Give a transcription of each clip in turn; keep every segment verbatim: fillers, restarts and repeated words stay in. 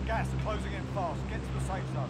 Gas closing in fast. Get to the safe zone.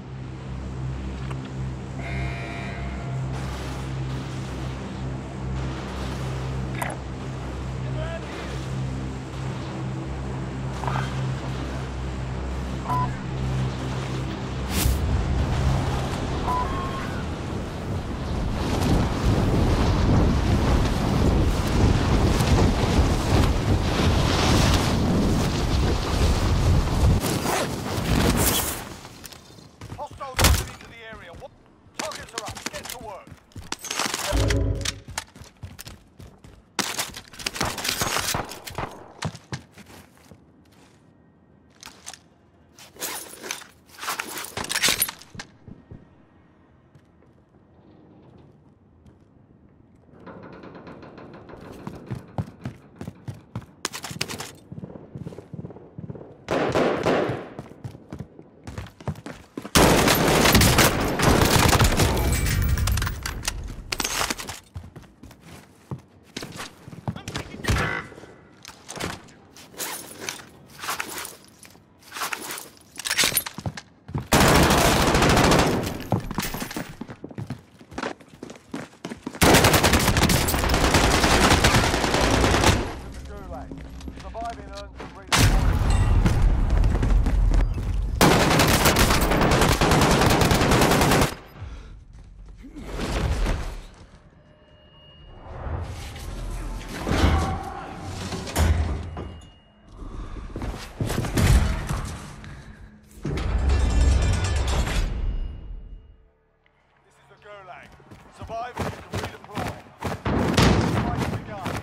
Survive and you can redeploy. Fight the gun.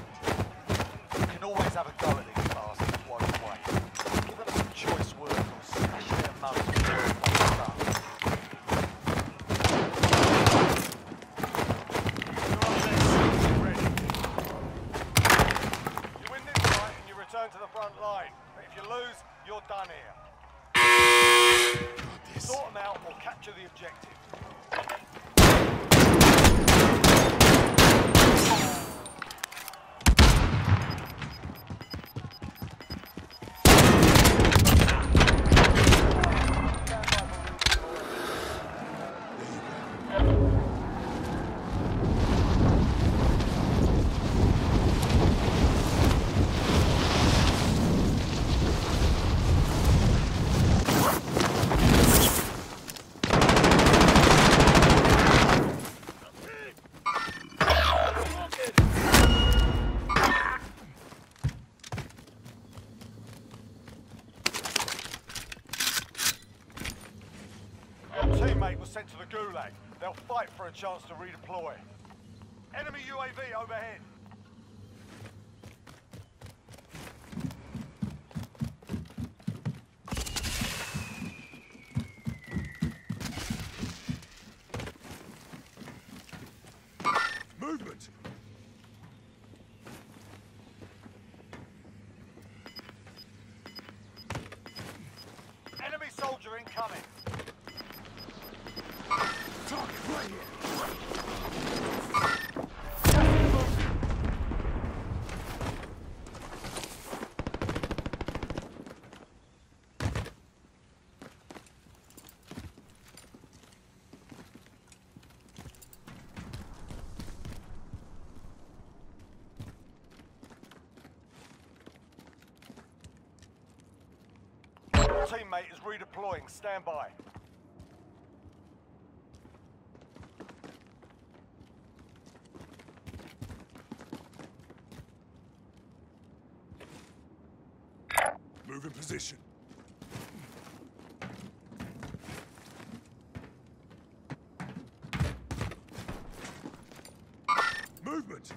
You can always have a go at these bastards while you wait. Give them some choice words or smash their mums with their stuff. You're on this. Get ready. You win this fight and you return to the front line. But if you lose, you're done here. Sort them out or capture the objective. Teammate was sent to the Gulag. They'll fight for a chance to redeploy. Enemy U A V overhead. Movement! Enemy soldier incoming. Target right here! Teammate is redeploying. Stand by. Move in position. Movement!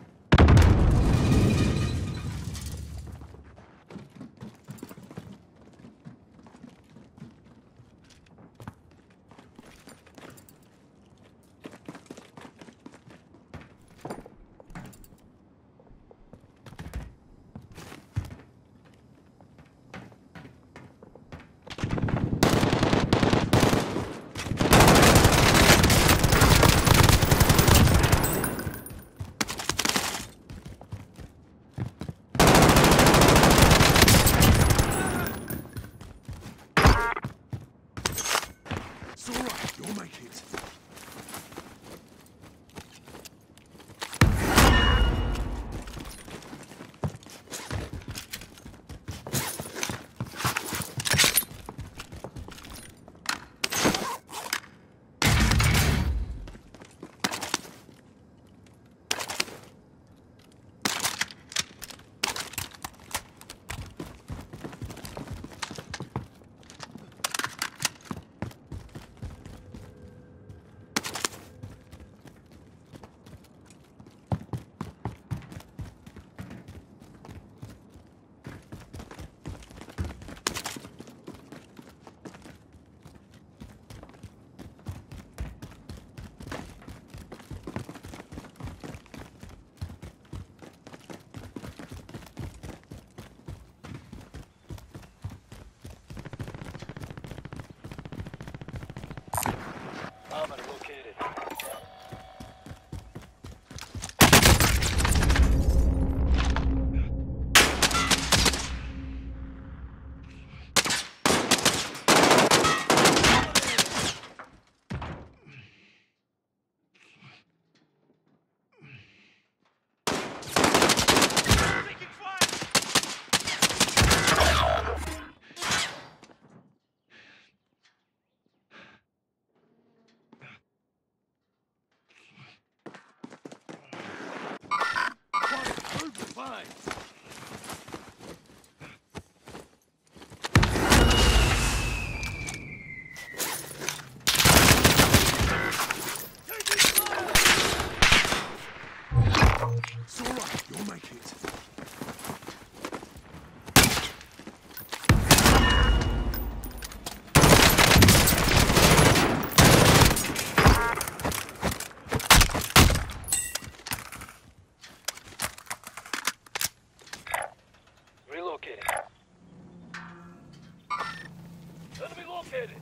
located.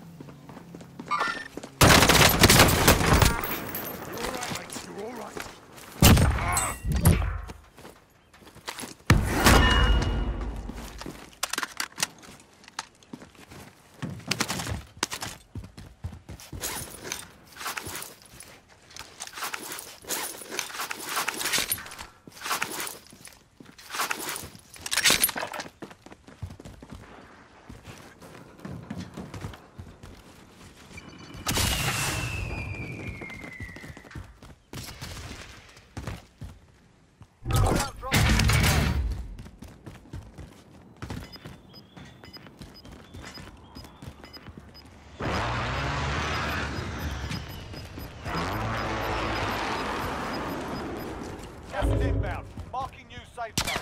You're all right, mate. You're all right. Gas is inbound. Marking new safe zone.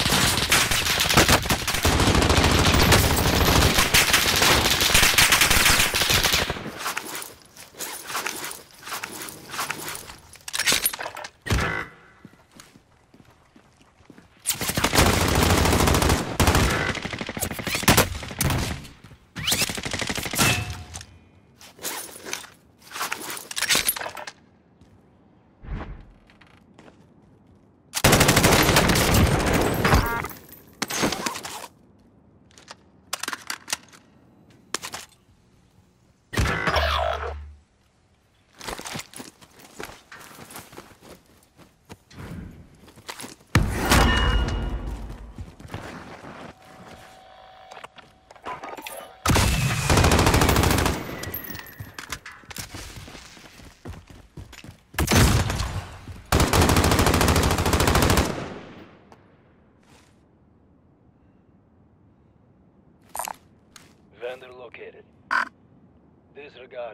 Vendor located. Disregard.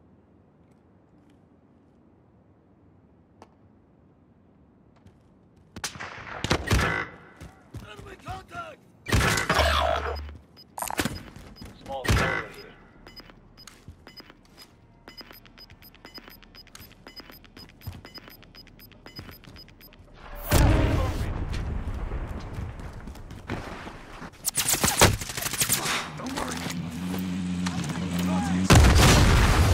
Enemy contact! Small tower here. Don't worry.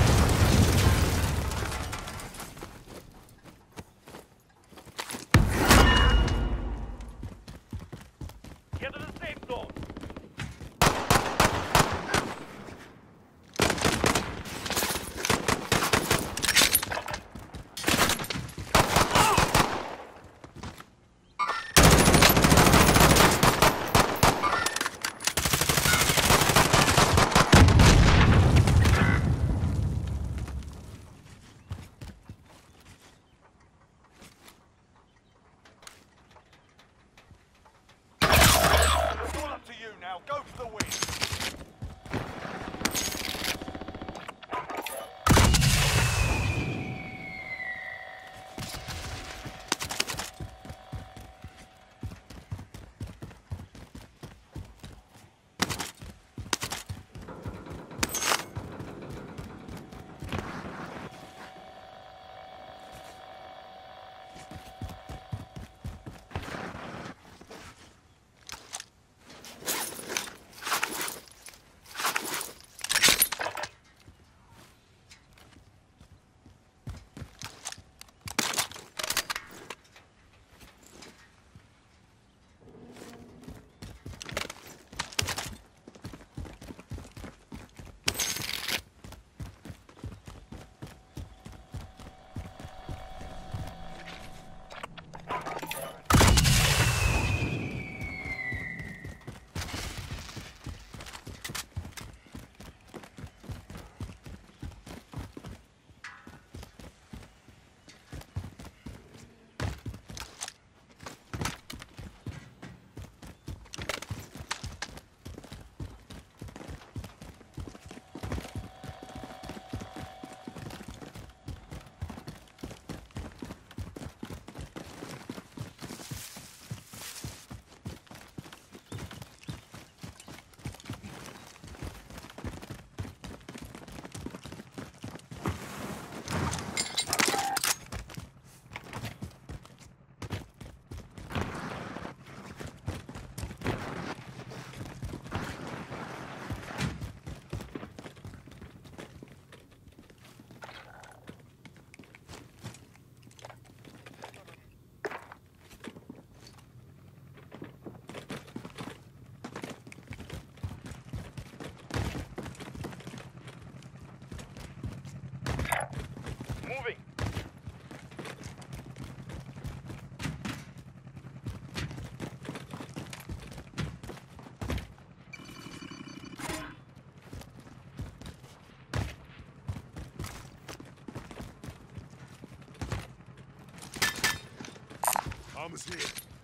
Armor's here.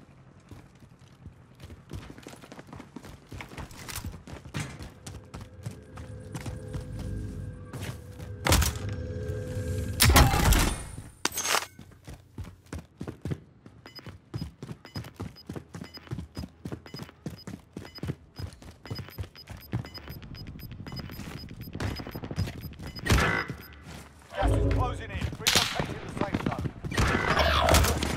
Gas is closing in. Relocating the safe zone.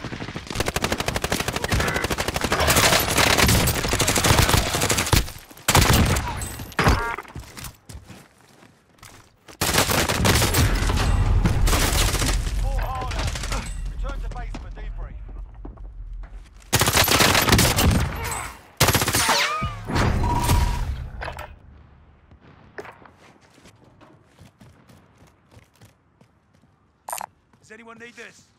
Four hard out. Return to base for debrief. Does anyone need this?